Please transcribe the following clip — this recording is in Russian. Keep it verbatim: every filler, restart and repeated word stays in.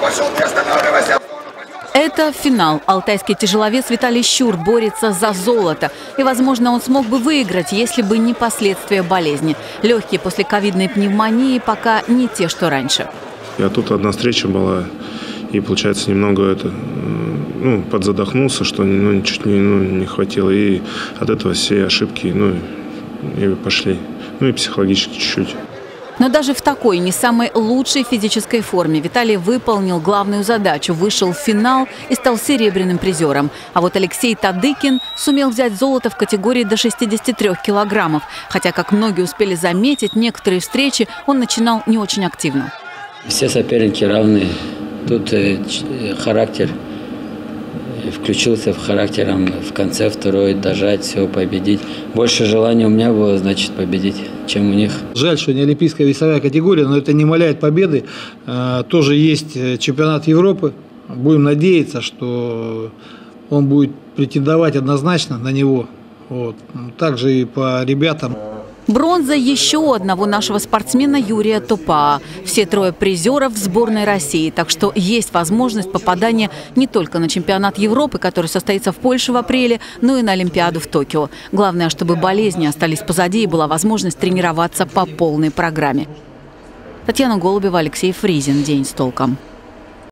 пошел, не останавливайся! Это финал. Алтайский тяжеловес Виталий Щур борется за золото. И, возможно, он смог бы выиграть, если бы не последствия болезни. Легкие после ковидной пневмонии пока не те, что раньше. А тут одна встреча была, и, получается, немного это, ну, подзадохнулся, что ну, чуть не, ну, не хватило. И от этого все ошибки ну, и пошли. Ну и психологически чуть-чуть. Но даже в такой не самой лучшей физической форме Виталий выполнил главную задачу, вышел в финал и стал серебряным призером. А вот Алексей Тадыкин сумел взять золото в категории до шестидесяти трёх килограммов. Хотя, как многие успели заметить, некоторые встречи он начинал не очень активно. Все соперники равны. Тут э, характер. Включился в характером в конце второй, дожать, все, победить. Больше желания у меня было, значит, победить, чем у них. Жаль, что не олимпийская весовая категория, но это не умаляет победы. Тоже есть чемпионат Европы. Будем надеяться, что он будет претендовать однозначно на него. Вот. Также и по ребятам. Бронза еще одного нашего спортсмена Юрия Топаа. Все трое призеров в сборной России. Так что есть возможность попадания не только на чемпионат Европы, который состоится в Польше в апреле, но и на Олимпиаду в Токио. Главное, чтобы болезни остались позади и была возможность тренироваться по полной программе. Татьяна Голубева, Алексей Фризин. День с толком.